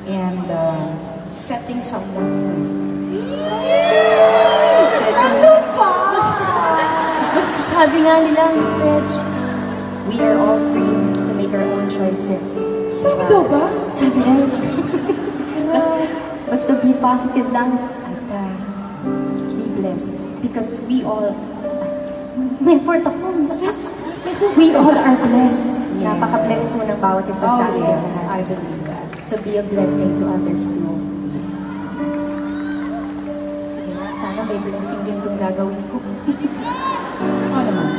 and setting someone free. Basta sabi nga nila ang Stretch, we are all free to make our own choices. Sabi daw ba? Sabi daw. Basta be positive lang at be blessed. Because we all, may fourth ako, Miss Rich. We all are blessed. Yeah. Napaka-blessed po ng bawat isa sa atin. Yes, I believe that. So be a blessing to others too. Sige nga, sana may blessing din itong gagawin ko. Oo naman.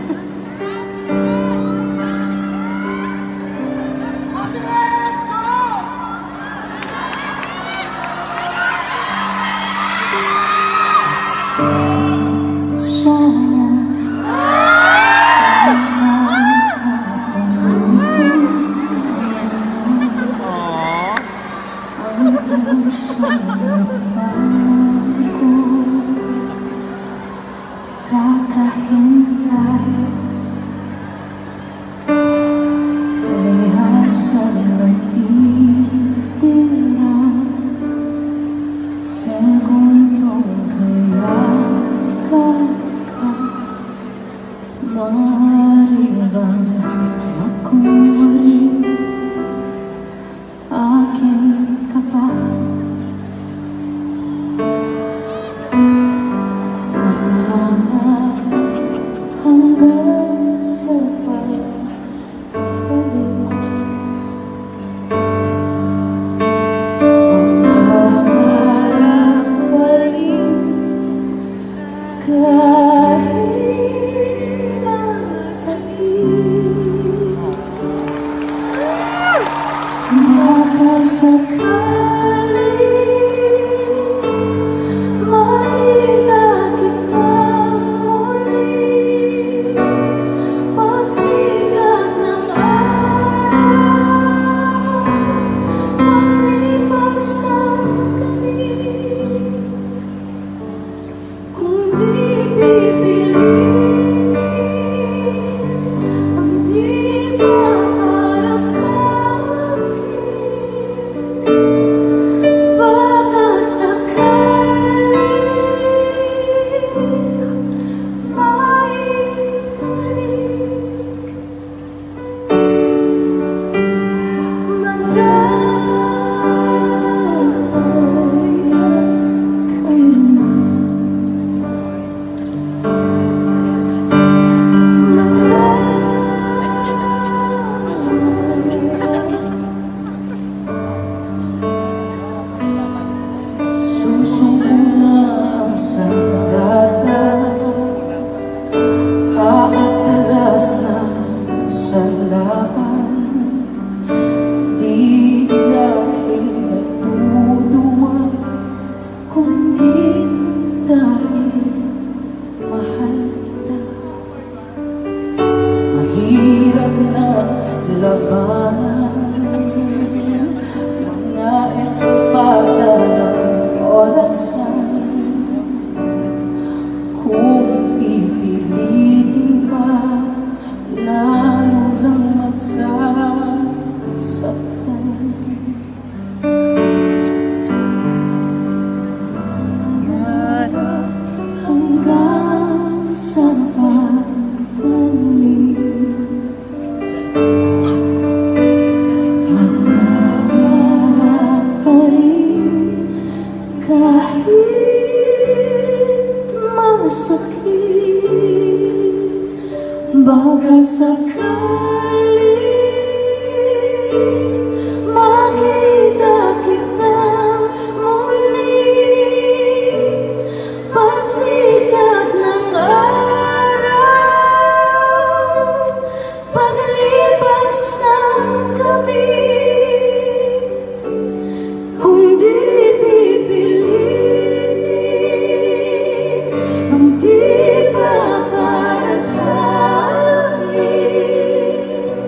Baka sakali makita kitang muli, pagsikat ng araw, paglipas ng gabi, kung di pipilitin ang di pa para sa akin.